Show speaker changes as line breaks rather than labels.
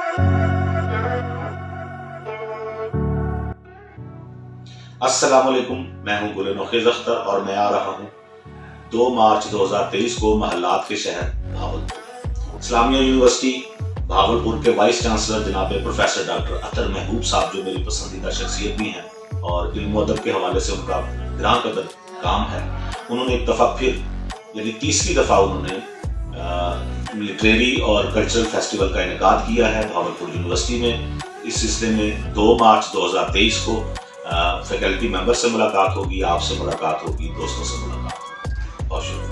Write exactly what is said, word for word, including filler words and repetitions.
अस्सलामुअलैकुम, मैं हूं गुल नोखेज अख्तर और मैं आ रहा हूं दो मार्च दो हज़ार तेईस को महलात के शहर भावलपुर। इस्लामिया यूनिवर्सिटी भावलपुर के वाइस चांसलर जनाब प्रोफेसर डॉक्टर अतर महबूब साहब, जो मेरी पसंदीदा शख्सियत भी हैं और इल्म अदब के हवाले से उनका ग्रां कदर काम है, उन्होंने एक दफ़ा फिर यानी तीसरी दफ़ा उन्होंने लिटरेरी और कल्चरल फेस्टिवल का इनेकाद किया है भावलपुर यूनिवर्सिटी में। इस सिलसिले में दो मार्च दो हज़ार तेईस को फैकल्टी मेंबर से मुलाकात होगी, आपसे मुलाकात होगी, दोस्तों से मुलाकात होगी। बहुत शुक्रिया।